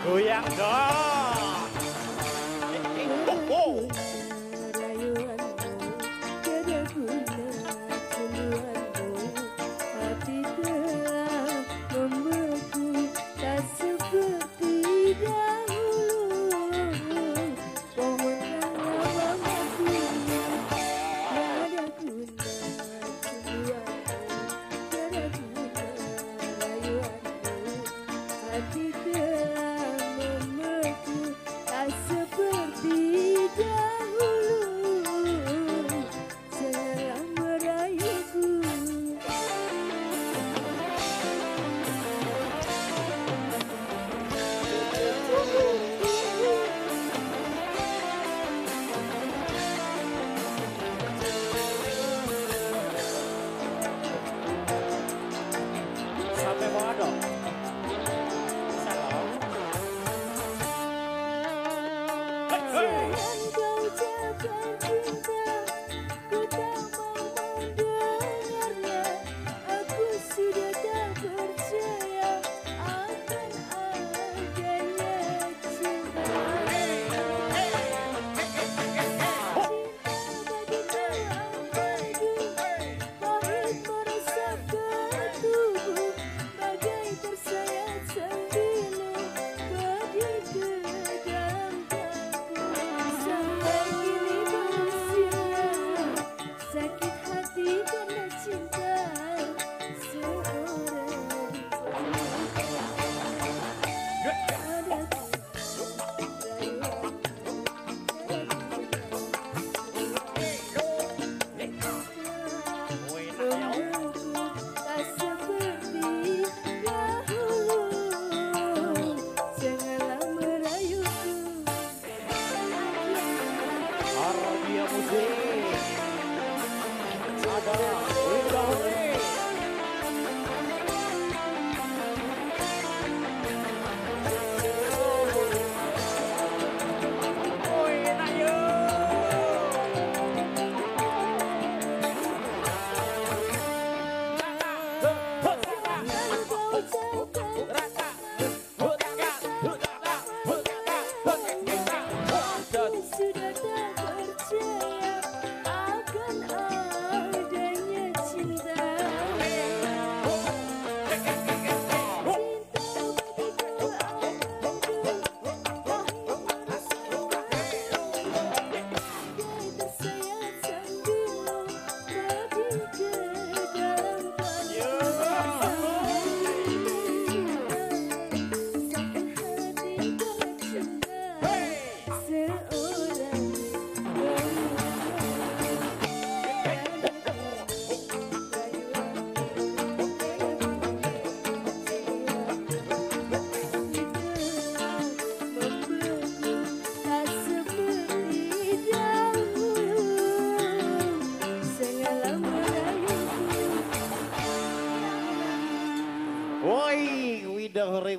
Goyang dong. Rayuanmu tiada guna, cemburuanmu hati telah membeku, tak seperti dahulu. Pohonlah mamaku, tiada guna cemburuanmu, tiada guna rayuanmu hati telah membeku, tak seperti dahulu. Janganlah merayuku. Sampai bawah dong. Bisa dong. Jangan kau ucapkan cinta, ku tak mau mendengarnya. Aku sudah tak percaya akan adanya cinta. Cinta bagiku amadu, pahit meresap ke tubuh, bagai tersayat sembilu pergi ke dalam tubuh. Sampai kini bersinar sakit hati karena cinta seorang. Tak seperti dahulu. Janganlah merayuku. Argya musik. Ada Winda Hore. Oi, enak yo. Aku sudah tak percaya akan adanya cinta. Cinta bagiku amadu, pahit meresap bagai tersayat sembilu pergi ke dalam sakit hati karena cinta seorang. Tak seperti dahulu. Janganlah merayuku. Woi, Winda Hore.